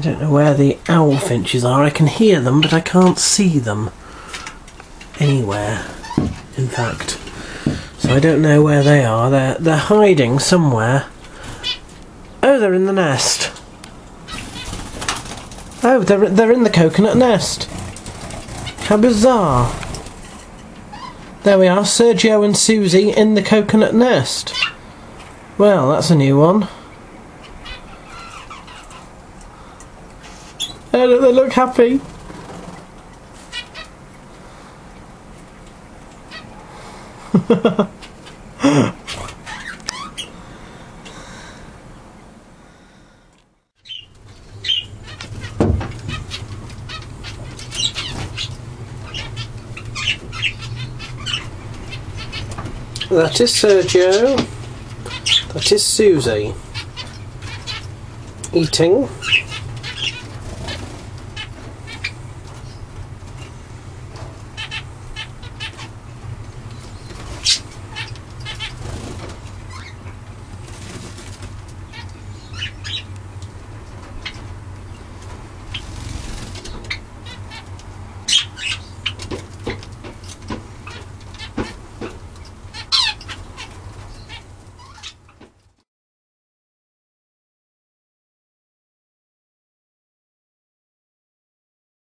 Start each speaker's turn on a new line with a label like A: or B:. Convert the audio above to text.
A: don't know where the owl finches are. I can hear them, but I can't see them anywhere, in fact. So I don't know where they are. They're hiding somewhere. Oh, they're in the nest. Oh, they're in the coconut nest. How bizarre. There we are, Sergio and Suzzie in the coconut nest. Well, that's a new one. Oh, they look happy. That is Sergio. That is Suzzie. Eating.